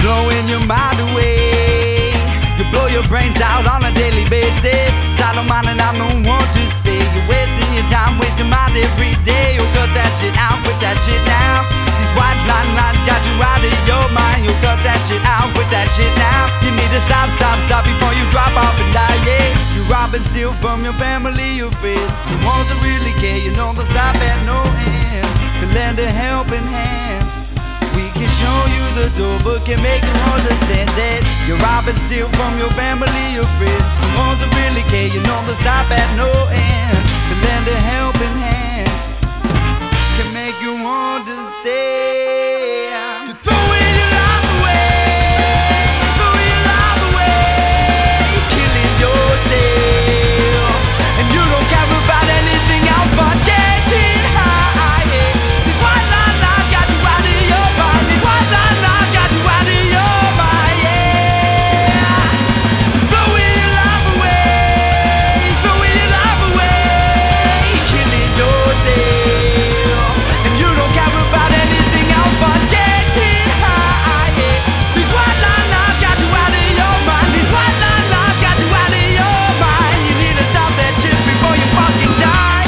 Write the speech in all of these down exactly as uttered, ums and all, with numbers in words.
blowing your mind away. You blow your brains out on a daily basis. I don't mind and I'm the one to say you're wasting your time, wasting mine every day. You'll cut that shit out, with that shit now. These white line lines got you out of your mind. You'll cut that shit out, with that shit now. You need to stop, stop, stop before you drop off and die, yeah. You rob and steal from your family, your friends, the ones that really care. You know they'll stop at no end to lend a helping hand. We can show you the door, but can make you understand that you rob and steal from your family, your friends, the ones that really care. You know they'll stop at no end to lend a helping hand. Can make you understand. You're throwing your life away, throwing your life away, killing yourself, and you don't care about anything else but getting high. Yeah. These white line lies got you out of your mind. These white line lies got you out of your mind. Yeah. Throwing your life away, throwing your life away, killing yourself, and you don't care about anything else but getting high. Yeah. These white line lies got you out of your mind. These white line lies got you out of your mind. You need to stop that shit before you fucking die.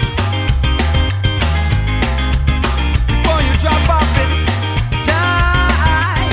Before you drop off and die.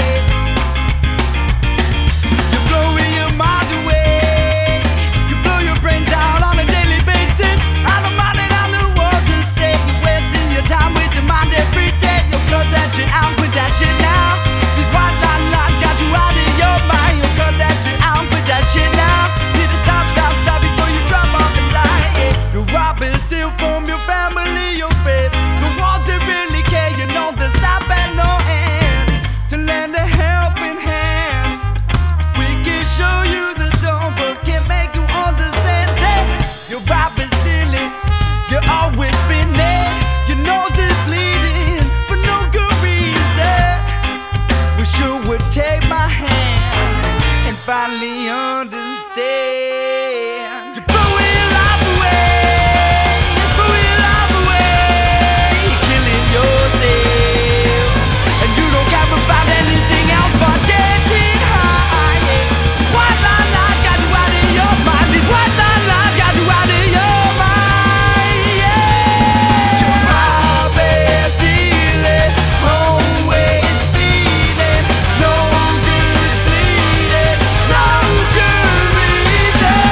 You're blowing your mind away. You blow your brains out on a daily basis. I don't mind it, I'm the one to say you're wasting your time, wasting mind every day. You'll cut that shit out, with that shit now. These white line lines got you out of your mind. You'll cut that shit out, with that shit now. Need to stop, stop, stop before you drop off and die. Yeah. You're robbing, steal from your family, your friends, the ones that really care. You know they'll stop at no end to lend a helping hand. We can show you the door, but can't make you understand that you're robbing, stealing, you're always been there. Your nose is bleeding for no good reason. Wish you would take my hand and finally understand. You're throwing your life away, you're throwing your life away, you're killing yourself, and you don't care about anything else but getting high. Yeah. These white line lies got you out of your mind. These white line lies got you out of your mind. Yeah. You're robbing, stealing, always stealing, no good bleeding, no good reason.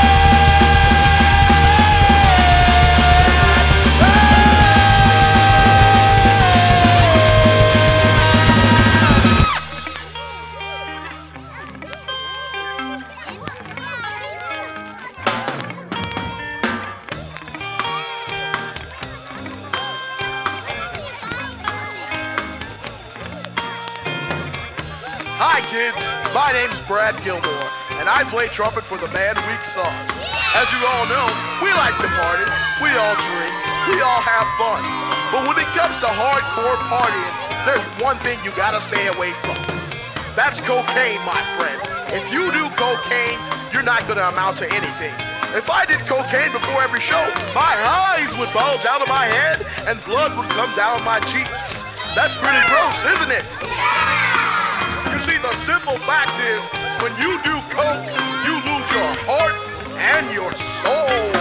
Hi kids, my name's Brad Gilmore, and I play trumpet for the band Weaksauce. As you all know, we like to party, we all drink, we all have fun. But when it comes to hardcore partying, there's one thing you gotta stay away from. That's cocaine, my friend. If you do cocaine, you're not gonna amount to anything. If I did cocaine before every show, my eyes would bulge out of my head and blood would come down my cheeks. That's pretty gross, isn't it? You see, the simple fact is, when you do coke, you lose your heart and your soul.